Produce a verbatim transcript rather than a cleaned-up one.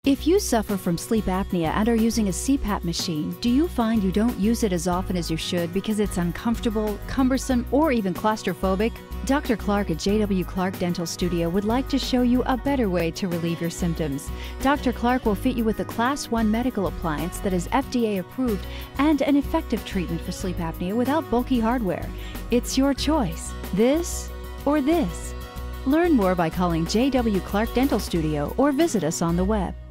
If you suffer from sleep apnea and are using a C PAP machine, do you find you don't use it as often as you should because it's uncomfortable, cumbersome, or even claustrophobic? Doctor Clark at J W Clark Dental Studio would like to show you a better way to relieve your symptoms. Doctor Clark will fit you with a Class one medical appliance that is F D A approved and an effective treatment for sleep apnea without bulky hardware. It's your choice, this or this. Learn more by calling J W Clark Dental Studio or visit us on the web.